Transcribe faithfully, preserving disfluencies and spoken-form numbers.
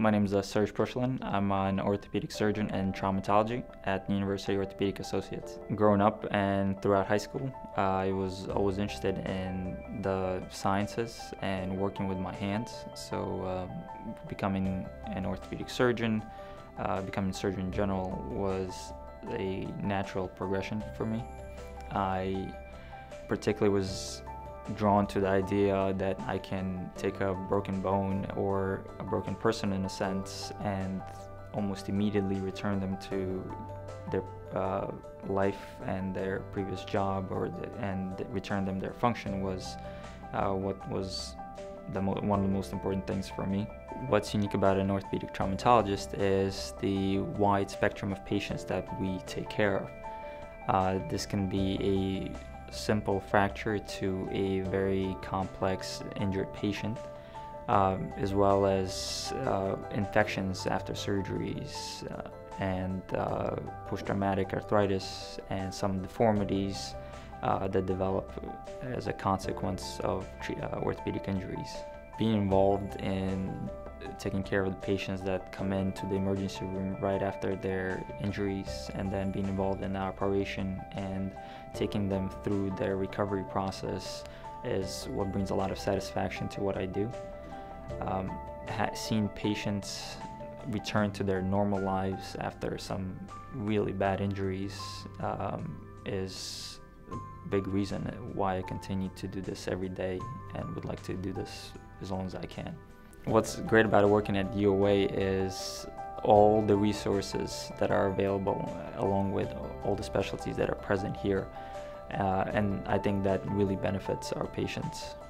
My name is uh, Sergei Pushilin. I'm an orthopedic surgeon in traumatology at the University Orthopaedic Associates. Growing up and throughout high school, uh, I was always interested in the sciences and working with my hands. So uh, becoming an orthopedic surgeon, uh, becoming a surgeon in general was a natural progression for me. I particularly was drawn to the idea that I can take a broken bone or a broken person in a sense and almost immediately return them to their uh, life and their previous job, or the, and return them their function was uh, what was the mo one of the most important things for me. What's unique about an orthopedic traumatologist is the wide spectrum of patients that we take care of. Uh, this can be a simple fracture to a very complex injured patient, um, as well as uh, infections after surgeries uh, and uh, post-traumatic arthritis and some deformities uh, that develop as a consequence of uh, orthopedic injuries. Being involved in taking care of the patients that come into the emergency room right after their injuries, and then being involved in the operation and taking them through their recovery process is what brings a lot of satisfaction to what I do. Um, seeing patients return to their normal lives after some really bad injuries um, is a big reason why I continue to do this every day and would like to do this as long as I can. What's great about working at U O A is all the resources that are available, along with all the specialties that are present here, uh, and I think that really benefits our patients.